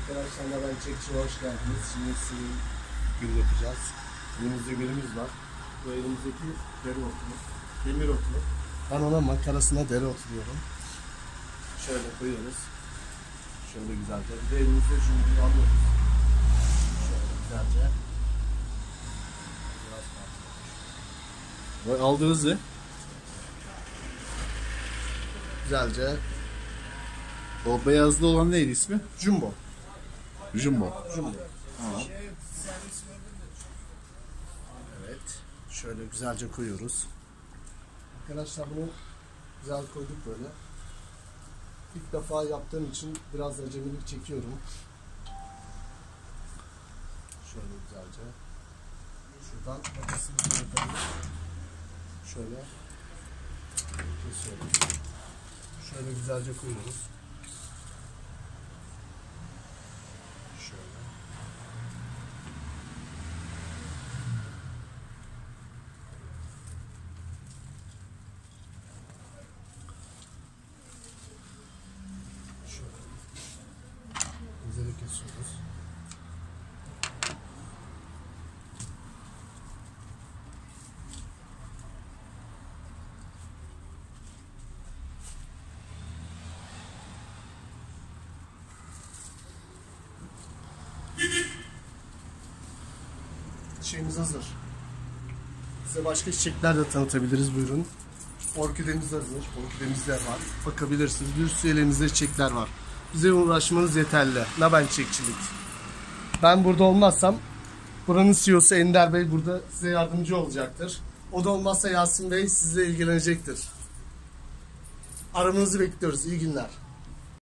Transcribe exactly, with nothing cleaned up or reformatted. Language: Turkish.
Arkadaşlar ben çekişime hoş geldiniz. Şimdi size gül yapacağız. Elimizde gülümüz var. Bu elimizdeki deri otu. Demir otu. Ben ona makarasına deri oturuyorum. Şöyle koyuyoruz. Şöyle güzelce. Bir de elimizde jumbuyu alıyoruz. Şöyle güzelce. Biraz fazla. Aldığınız ne? Güzelce. O beyazlı olan neydi ismi? Jumbo. Jumbo. Jumbo. Tamam. Evet. Şöyle güzelce koyuyoruz. Arkadaşlar bunu güzel koyduk böyle. İlk defa yaptığım için biraz acemilik çekiyorum. Şöyle güzelce. Şuradan makasını koyalım. Şöyle kesiyoruz. Şöyle güzelce koyuyoruz. Şöyle. Şöyle. Güzelce kesiyoruz. Çiçeğimiz hazır. Size başka çiçekler de tanıtabiliriz, buyurun. Orkidemiz hazır. Orkidemiz de var. Bakabilirsiniz. Bir sürü elimizde çiçekler var. Bize uğraşmanız yeterli. Naben Çiçekçilik. Ben burada olmazsam buranın C E O'su Ender Bey burada size yardımcı olacaktır. O da olmazsa Yasin Bey sizle ilgilenecektir. Aramınızı bekliyoruz. İyi günler.